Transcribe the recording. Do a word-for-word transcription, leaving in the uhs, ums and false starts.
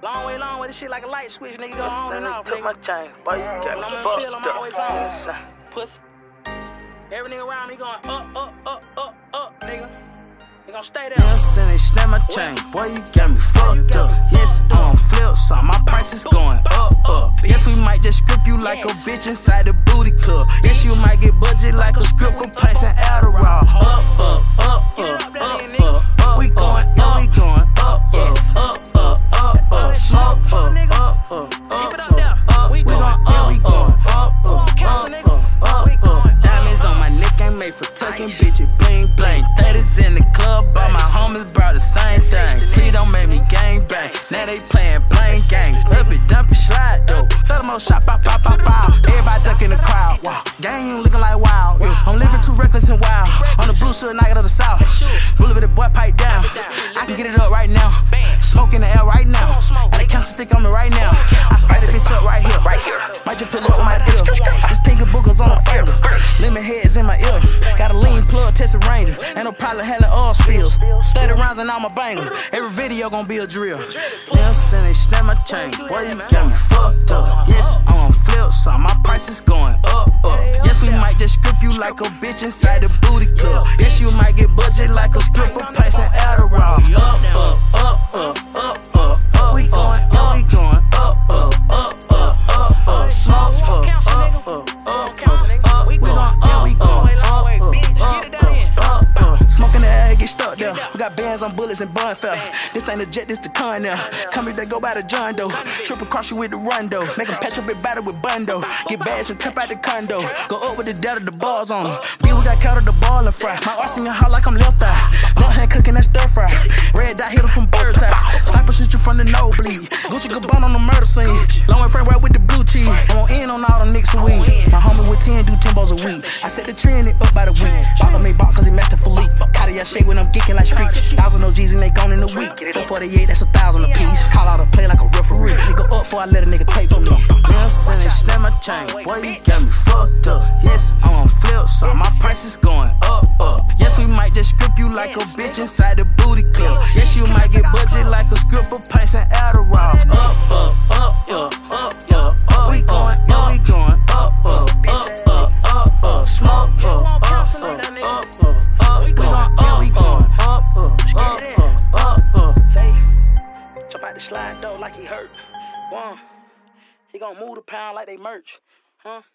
Long way, long way, this shit like a light switch, nigga, go on and off, nigga. my chain, boy, you got me fucked up. I'm always up. on, pussy. Every nigga around me going up, up, up, up, up, nigga. They gon' stay there. Yes, and they snap my chain, boy, you got me fucked up. Yes, on flip, so my price is going up, up. Yes, we might just strip you like a bitch inside the booty club. Yes, you might get budget like a script for pints and Adderall. Up, up, up, up, up, up, up. We going up, we going up, up, up, up, up, up. Smoke up, up, up, up, up. We going up, we going up, up, up, up, up, up. Diamonds on my neck ain't made for tucking, bitch, it bling, bling. thirties in the club, but my homies brought the same thing. Please don't make me gang bang. Now they playing bling gang. Up it, dump it, slide though. Throw them on shot, pop, pop, pop, pop. Everybody duck in the crowd. Wow, gang looking like wild. Yeah. I'm living too reckless and wild. On the blue shirt, nugget of the south. Bullet with the boy pipe down. I can get it up right now. Smoke in the air right now. Got a cancer stick on me right now. I fight a bitch up right here. Might just pull up with my deal. This pink and boogers on the finger. Lemon heads in my ear. Got a lean plug, Texas Ranger. Ain't no problem having oil spills. thirty rounds and all my bangers. Every video gon' be a drill. Yes, and they snap my chain. Boy, you got me fucked up. Yes, I'm on flip, so my price is going up, up. Yes, we might just strip you like a bitch inside the booty club. Yes, you might get budget like a script for pints and Adderall. Up, up, up, up, up, up, up. We going up, we going up, up, up, up, up, up. Smoke up, up, up, up, up. We going up, we going up, up, up, up, up. Smoking the air, get stuck there. We got bands on bullets and bun fell. This ain't a jet, this the con now. Come here, they go by the John Doe. Trip across you with the run though. Make them patch up and battle with Bundo. Get bags and trip out the condo. Go up with the dad of the bars on them. B, we got caught at the ball and fry. My arse in your heart like I'm left eye. Left hand cooking that stir fry. Red dot hit him from bird's eye. Sniper shoot you from the nosebleed. Gucci Gabbana on the murder scene. Long way frame right with the blue cheese. I'm on in on all the niggas for weed. My homie with ten do ten balls a week. I set the trend it up by the week. Bottle made ball cause it matched the Philippe. Cartier shake when I'm geeking like Screech. Thousand O Gs and they gone in a week. four forty-eight, that's a thousand a piece. Call out a play like a referee. Nigga up before I let a nigga take from me. Yes, and they snap my chain. Boy, you got me fucked up. Yes, I'm on flip, so my price is going up, up. Yes, we might just strip you like a bitch inside the booty club. Yes, you might get budget like a script for pints and Adderall. Up, up, up, up, up, up, up. We going up, we going up, up, up, up, up, up. Smoke up, up, up, up, up, up. We going up, we going up, up, up, up, up, up. Say, jump out the slide though like he hurt. One, he gon' move the pound like they merch, huh?